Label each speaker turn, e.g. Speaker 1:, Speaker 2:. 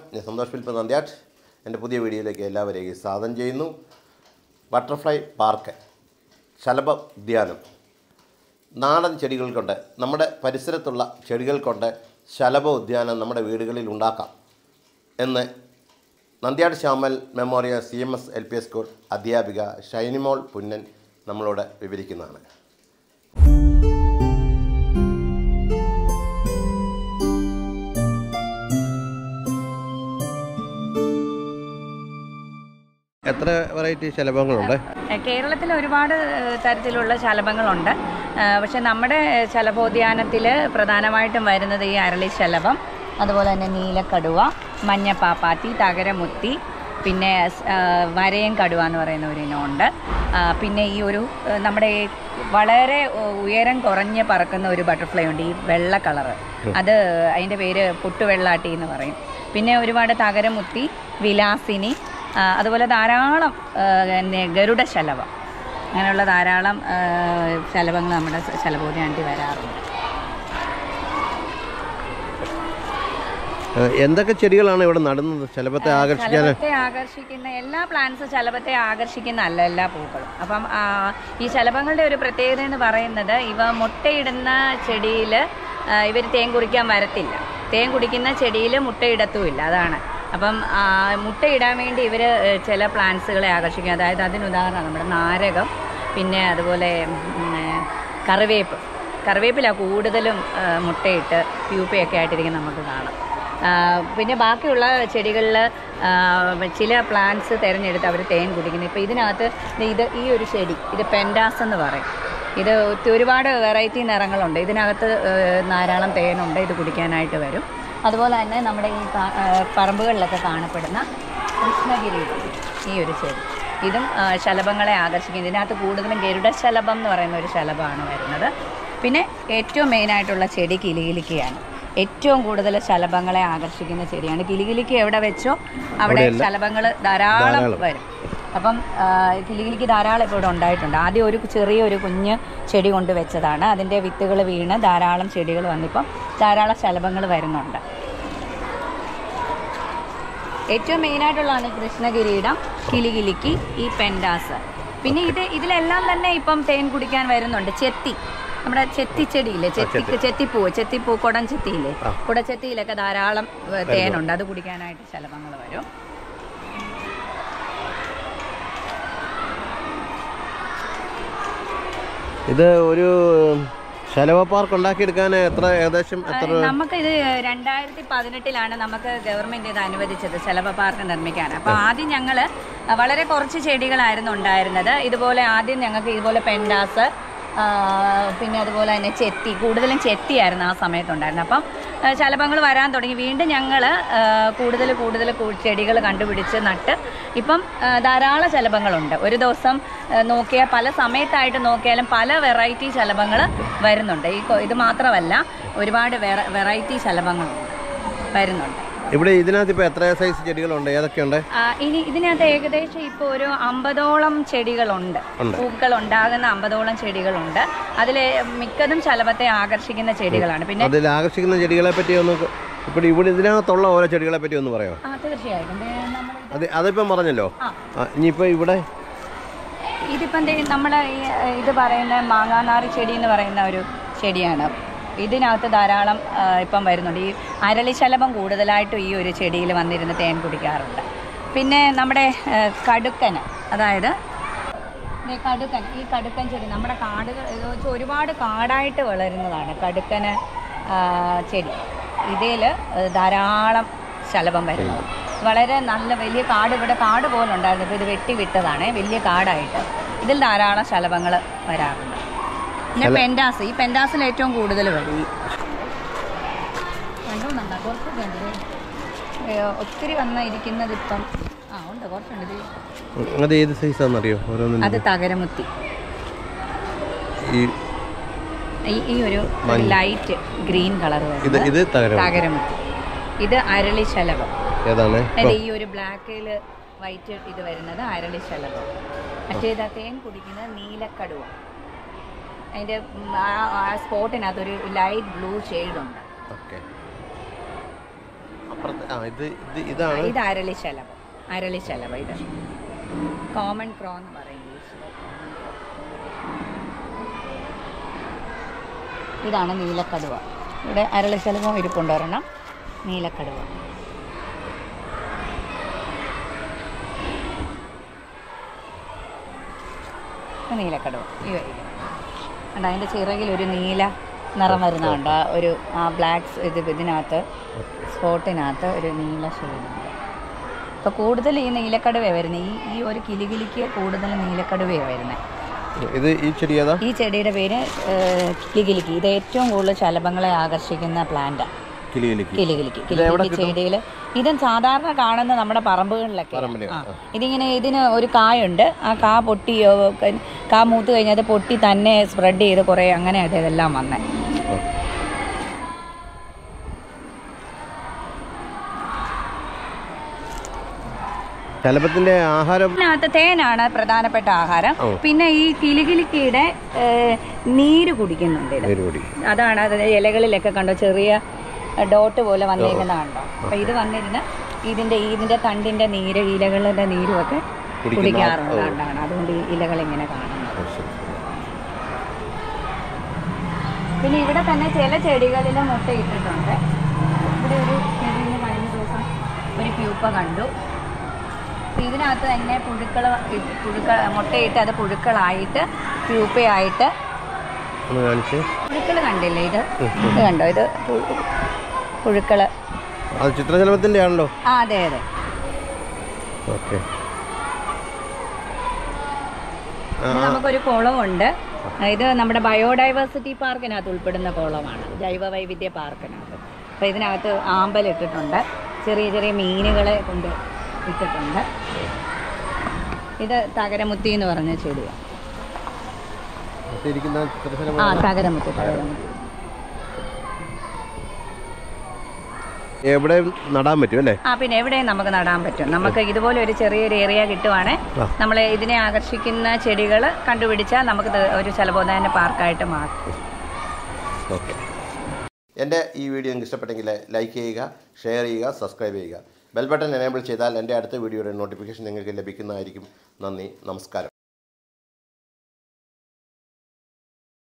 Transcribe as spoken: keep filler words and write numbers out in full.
Speaker 1: ഞാൻ സന്തോഷ് ഫിലിപ്പ് നന്ദ്യാട്ട്. എൻ്റെ പുതിയ വീഡിയോയിലേക്ക് എല്ലാവരെയും സ്വാഗതം ചെയ്യുന്നു. ബട്ടർഫ്ലൈ പാർക്ക്, ശലഭ ഉദ്യാനം, നാടൻ ചെടികൾ കൊണ്ട്, നമ്മുടെ പരിസരത്തുള്ള ചെടികൾ കൊണ്ട് ശലഭ ഉദ്യാനം നമ്മുടെ വീടുകളിൽ ഉണ്ടാക്കാം എന്ന് Nandyad Shyamal memorial C M S L P S school അധ്യാപിക ഷൈനിമോൾ പുന്നൻ നമ്മളോട് വിവരിക്കുന്നതാണ്. എത്ര വെറൈറ്റി ശലഭങ്ങളുണ്ട്?
Speaker 2: കേരളത്തിൽ ഒരുപാട് തരത്തിലുള്ള ശലഭങ്ങളുണ്ട്. പക്ഷെ നമ്മുടെ ശലഭോദ്യാനത്തിൽ പ്രധാനമായിട്ടും വരുന്നത് ഈ അരളി ശലഭം, അതുപോലെ തന്നെ നീലക്കടുവ, മഞ്ഞപ്പാപ്പാത്തി, തകരമുത്തി, പിന്നെ വരയം കടുവ എന്ന് പറയുന്ന ഒരു ഇനമുണ്ട്. പിന്നെ ഈ ഒരു നമ്മുടെ വളരെ ഉയരം കുറഞ്ഞ് പറക്കുന്ന ഒരു ബട്ടർഫ്ലൈ ഉണ്ട്, ഈ വെള്ള കളറ്, അത് അതിൻ്റെ പേര് പുട്ടുവെള്ളാട്ടി എന്ന് പറയും. പിന്നെ ഒരുപാട് തകരമുത്തി, വിലാസിനി, അതുപോലെ ധാരാളം ഗരുഡ ശലഭം, അങ്ങനെയുള്ള ധാരാളം ശലഭങ്ങൾ നമ്മുടെ ശലഭോദ്യാനത്തിൽ വരാറുണ്ട്.
Speaker 1: എന്തൊക്കെ ചെടികളാണ് ഇവിടെ നടുന്നത് ശലഭത്തെ ആകർഷിക്കാൻ?
Speaker 2: ശലഭത്തെ ആകർഷിക്കുന്ന എല്ലാ പ്ലാന്റ്സ് ശലഭത്തെ ആകർഷിക്കുന്ന അല്ല എല്ലാ പൂക്കളും. അപ്പം ഈ ശലഭങ്ങളുടെ ഒരു പ്രത്യേകത എന്ന് പറയുന്നത്, ഇവ മുട്ടയിടുന്ന ചെടിയിൽ ഇവർ തേൻ കുടിക്കാൻ വരത്തില്ല. തേൻ കുടിക്കുന്ന ചെടിയിൽ മുട്ടയിടത്തുമില്ല, അതാണ്. അപ്പം മുട്ടയിടാൻ വേണ്ടി ഇവർ ചില പ്ലാന്റ്സുകളെ ആകർഷിക്കും. അതായത് അതിനുദാഹരണം നമ്മുടെ നാരകം, പിന്നെ അതുപോലെ കറിവേപ്പ്. കറിവേപ്പിലാണ് കൂടുതലും മുട്ടയിട്ട് പ്യൂപ്പയൊക്കെ ആയിട്ടിരിക്കുന്ന നമുക്ക് കാണാം. പിന്നെ ബാക്കിയുള്ള ചെടികളിൽ ചില പ്ലാന്റ്സ് തിരഞ്ഞെടുത്ത് അവർ തേൻ കുടിക്കുന്നത്. ഇപ്പോൾ ഇതിനകത്ത് ഇത് ഈ ഒരു ചെടി, ഇത് പെൻഡാസ് എന്ന് പറയും. ഇത് ഒരുപാട് വെറൈറ്റി നിറങ്ങളുണ്ട്. ഇതിനകത്ത് ധാരാളം തേനുണ്ട്, ഇത് കുടിക്കാനായിട്ട് വരും. അതുപോലെ തന്നെ നമ്മുടെ ഈ പറമ്പുകളിലൊക്കെ കാണപ്പെടുന്ന കൃഷ്ണഗിരി, ഈ ഒരു ചെടി, ഇതും ശലഭങ്ങളെ ആകർഷിക്കും. ഇതിനകത്ത് കൂടുതലും ഗരുഡശലഭം എന്ന് പറയുന്ന ഒരു ശലഭമാണ് വരുന്നത്. പിന്നെ ഏറ്റവും മെയിനായിട്ടുള്ള ചെടി കിലികിലിക്കയാണ്. ഏറ്റവും കൂടുതൽ ശലഭങ്ങളെ ആകർഷിക്കുന്ന ചെടിയാണ് കിലികിലിക്ക. എവിടെ വെച്ചോ അവിടെ ശലഭങ്ങൾ ധാരാളം വരും. അപ്പം കിലികിലിക്ക് ധാരാളം ഇപ്പോൾ ഇവിടെ ഉണ്ടായിട്ടുണ്ട്. ആദ്യം ഒരു ചെറിയൊരു കുഞ്ഞ് ചെടി കൊണ്ട് വെച്ചതാണ്. അതിൻ്റെ വിത്തുകൾ വീണ് ധാരാളം ചെടികൾ വന്നിപ്പം ധാരാളം ശലഭങ്ങൾ വരുന്നുണ്ട്. ഏറ്റവും മെയിനായിട്ടുള്ളതാണ് കൃഷ്ണകിരീടം, കിലികിലിക്ക്, ഈ പെൻഡാസ്. പിന്നെ ഇത് ഇതിലെല്ലാം തന്നെ ഇപ്പം തേൻ കുടിക്കാൻ വരുന്നുണ്ട്. ചെത്തി, നമ്മുടെ ചെത്തിച്ചെടിയില്ലേ, ചെത്തി ചെത്തിപ്പൂവ്, ചെത്തിപ്പൂ, കുടം ചെത്തിയില്ലേ, കുടച്ചെത്തിയിലൊക്കെ ധാരാളം തേനുണ്ട്. അത് കുടിക്കാനായിട്ട് ശലഭങ്ങൾ വരും.
Speaker 1: ഇത് ഒരു ശലഭ പാർക്ക് ഉണ്ടാക്കിയെടുക്കാൻ എത്ര ഏകദേശം എത്ര?
Speaker 2: നമുക്ക് ഇത് രണ്ടായിരത്തി പതിനെട്ടിലാണ് നമുക്ക് ഗവൺമെന്റ് ഇത് അനുവദിച്ചത്, ശലഭ പാർക്ക് നിർമ്മിക്കാൻ. അപ്പോൾ ആദ്യം ഞങ്ങൾ വളരെ കുറച്ച് ചെടികളായിരുന്നു ഉണ്ടായിരുന്നത്. ഇതുപോലെ ആദ്യം ഞങ്ങൾക്ക് ഇതുപോലെ പെൻഡാസ്, പിന്നെ അതുപോലെ തന്നെ ചെത്തി, കൂടുതലും ചെത്തിയായിരുന്നു ആ സമയത്തുണ്ടായിരുന്നത്. അപ്പം ശലഭങ്ങൾ വരാൻ തുടങ്ങി. വീണ്ടും ഞങ്ങൾ കൂടുതൽ കൂടുതൽ ചെടികൾ കണ്ടുപിടിച്ച് നട്ട് ഇപ്പം ധാരാളം ശലഭങ്ങളുണ്ട്. ഒരു ദിവസം നോക്കിയാൽ, പല സമയത്തായിട്ട് നോക്കിയാലും പല വെറൈറ്റി ശലഭങ്ങൾ വരുന്നുണ്ട്. ഈ ഇത് മാത്രമല്ല, ഒരുപാട് വെറൈറ്റി ശലഭങ്ങൾ വരുന്നുണ്ട്.
Speaker 1: ഇവിടെ ഇതിനകത്ത് ഇപ്പോൾ എത്ര സൈസ് ചെടികളുണ്ട്, ഏതൊക്കെയുണ്ട്?
Speaker 2: ഇനി ഇതിനകത്ത് ഏകദേശം ഇപ്പോൾ ഒരു അമ്പതോളം ചെടികളുണ്ട്. പൂക്കൾ ഉണ്ടാകുന്ന അമ്പതോളം ചെടികളുണ്ട്. അതിൽ മിക്കതും ശലഭത്തെ ആകർഷിക്കുന്ന ചെടികളാണ്. പിന്നെ
Speaker 1: അതിൽ ആകർഷിക്കുന്ന ചെടികളെ പറ്റി ഒന്ന് ഇപ്പോൾ ഇവിടെ ഇതിനകത്തുള്ള ഓരോ ചെടികളെ പറ്റി ഒന്ന് പറയാമോ?
Speaker 2: ആ, തീർച്ചയായിട്ടും.
Speaker 1: അത് അതിപ്പം പറഞ്ഞല്ലോ. ഇനിയിപ്പോൾ ഇവിടെ
Speaker 2: ഇതിപ്പം നമ്മൾ ഇത് പറയുന്ന മാങ്ങാനാറി ചെടി എന്ന് പറയുന്ന ഒരു ചെടിയാണ്. ഇതിനകത്ത് ധാരാളം ഇപ്പം വരുന്നുണ്ട്. ഈ അരളി ശലഭം കൂടുതലായിട്ടും ഈ ഒരു ചെടിയിൽ വന്നിരുന്ന് തേൻ കുടിക്കാറുണ്ട്. പിന്നെ നമ്മുടെ കടുക്കന്, അതായത് കടുക്കൻ, ഈ കടുക്കൻ ചെടി നമ്മുടെ കാടുകൾ ഒരുപാട് കാടായിട്ട് വളരുന്നതാണ് കടുക്കന് ചെടി. ഇതിൽ ധാരാളം ശലഭം വരുന്നത്. വളരെ നല്ല വലിയ കാട്, ഇവിടെ കാട് പോലെ ഉണ്ടായിരുന്നു. ഇപ്പോൾ ഇത് വെട്ടി വിട്ടതാണ്, വലിയ കാടായിട്ട്. ഇതിൽ ധാരാളം ശലഭങ്ങൾ വരാറുണ്ട്. പിന്നെ പെൻഡാസ്, ഈ പെൻഡാസിൽ ഏറ്റവും കൂടുതൽ വരും. കണ്ടോന്നുണ്ടോ? കുറച്ചൊക്കെ ഉണ്ട്, ഒത്തിരി വന്ന ഇരിക്കുന്നത് ഇപ്പം. ആ ഉണ്ട്, കുറച്ചുണ്ട്.
Speaker 1: അത് ഏത് സൈസാണെന്നറിയോ?
Speaker 2: അത് തകരമുത്തി. ഈ ഒരു ലൈറ്റ് ഗ്രീൻ കളർ വരുന്നത് തകരമുത്തി. ഇത് അരളി ശലഭം. ഈ ഒരു ബ്ലാക്കിൽ വൈറ്റ് ഇത് വരുന്നത് അരളി ശലഭം. മറ്റേത് തേൻ കുടിക്കുന്നത് നീലക്കടുവ. അതിൻ്റെ ആ സ്പോട്ടിനകത്തൊരു ലൈറ്റ് ബ്ലൂ ഷെയ്ഡുണ്ട്.
Speaker 1: അപ്പുറത്ത് ആ ഇത് ഇത് ഇതാണ്
Speaker 2: ഇത് അരളിശലഭം. അരളിശലഭം ഇത് കോമൺ ക്രോ എന്ന് പറയും ഇംഗ്ലീഷിൽ. ഇതാണ് നീലക്കടുവ. ഇവിടെ അരളിശലഭം ഇരിപ്പുണ്ടൊരെണ്ണം. നീലക്കടുവ നീലക്കടുവ ഈ വരിക കണ്ട. അതിൻ്റെ ചിറകിൽ ഒരു നീല നിറം വരുന്നുണ്ട്. ആ ഒരു ആ ബ്ലാക്ക് ഇത് ഇതിനകത്ത് സ്പോട്ടിനകത്ത് ഒരു നീല ഷെയ്ഡുണ്ട്. ഇപ്പോൾ കൂടുതൽ ഈ നീലക്കടുവയാണ് വരുന്നത്. ഈ ഈ ഒരു കിലികിലിക്ക് കൂടുതൽ നീലക്കടുവയാണ് വരുന്നത്.
Speaker 1: ഇത് ഈ ചെടി ഏതാ?
Speaker 2: ഈ ചെടിയുടെ പേര് കിലികിലിക്ക്. ഇത് ഏറ്റവും കൂടുതൽ ശലഭങ്ങളെ ആകർഷിക്കുന്ന പ്ലാന്റാണ് കിലികിലിക്ക്. കിലികിലിക്ക് ചെടിയിൽ ഇതും സാധാരണ കാണുന്ന നമ്മുടെ പറമ്പുകളിലൊക്കെ. ആ ഇതിങ്ങനെ ഇതിന് ഒരു കായുണ്ട്. ആ കാ പൊട്ടി കാ മൂത്ത് കഴിഞ്ഞാൽ അത് പൊട്ടി തന്നെ സ്പ്രെഡ് ചെയ്ത് കുറേ അങ്ങനെ ഇതെല്ലാം വന്നേ.
Speaker 1: ശലഭത്തിന്റെ ആഹാരം
Speaker 2: ഇതിനകത്ത് തേനാണ് പ്രധാനപ്പെട്ട ആഹാരം. പിന്നെ ഈ കിലികിലിക്കയുടെ നീര് കുടിക്കുന്നുണ്ട്. ഇത് അതാണ് അത് ഇലകളിലൊക്കെ കണ്ടോ ചെറിയ ഡോട്ട് പോലെ വന്നേക്കുന്ന കണ്ടോ. അപ്പൊ ഇത് വന്നിരുന്ന് ഇതിന്റെ ഇതിന്റെ തണ്ടിന്റെ നീര് ഇലകളുടെ നീരുമൊക്കെ കുടിക്കാറുണ്ട്. കണ്ടാണ് അതുകൊണ്ട് ഈ ഇലകൾ ഇങ്ങനെ കാണുന്നത്. പിന്നെ ഇവിടെ തന്നെ ചില ചെടികളിൽ മുട്ടയിട്ടിട്ടുണ്ട്. ഇവിടെ ഒരു ചെടിയിൽ കഴിഞ്ഞ ദിവസം ഒരു പ്യൂപ്പ കണ്ടു. ഇതിനകത്ത് തന്നെ പുഴുക്കൾ പുഴുക്കൾ മുട്ടയിട്ട് അത് പുഴുക്കളായിട്ട് പ്യൂപ്പയായിട്ട് പുഴുക്കൾ കണ്ടില്ലേ? ഇത് ഇത് കണ്ടോ? ഇത് പുഴുക്കള്
Speaker 1: ചിത്രശലഭത്തിന്റെ ആണല്ലോ.
Speaker 2: ആ അതെ അതെ. നമുക്കൊരു കുളമുണ്ട്. ഇത് നമ്മുടെ ബയോഡൈവേഴ്സിറ്റി പാർക്കിനകത്ത് ഉൾപ്പെടുന്ന കുളമാണ്, ജൈവ വൈവിധ്യ പാർക്കിനകത്ത്. അപ്പോൾ ഇതിനകത്ത് ആമ്പൽ ഇട്ടിട്ടുണ്ട്, ചെറിയ ചെറിയ മീനുകളെ കൊണ്ട് ഇട്ടിട്ടുണ്ട്. ഇത് തകരമുത്തി എന്ന് പറഞ്ഞ ചെടിയാണ്. ആ തകരമുത്തി തകരമുത്തി
Speaker 1: എവിടെ നടാൻ പറ്റും അല്ലേ?
Speaker 2: ആ പിന്നെ എവിടെയും നമുക്ക് നടാൻ പറ്റും. നമുക്ക് ഇതുപോലെ ഒരു ചെറിയൊരു ഏരിയ കിട്ടുവാണെ നമ്മൾ ഇതിനെ ആകർഷിക്കുന്ന ചെടികൾ കണ്ടുപിടിച്ചാൽ നമുക്ക് ഒരു ശലഭോദ്യാന പാർക്കായിട്ട് മാറും.
Speaker 1: ഓക്കെ. എൻ്റെ ഈ വീഡിയോ നിങ്ങൾക്ക് ഇഷ്ടപ്പെട്ടെങ്കിൽ ലൈക്ക് ചെയ്യുക, ഷെയർ ചെയ്യുക, സബ്സ്ക്രൈബ് ചെയ്യുക. ബെൽ ബട്ടൺ എനേബിൾ ചെയ്താൽ എൻ്റെ അടുത്ത വീഡിയോയുടെ നോട്ടിഫിക്കേഷൻ നിങ്ങൾക്ക് ലഭിക്കുന്നതായിരിക്കും. നന്ദി, നമസ്കാരം.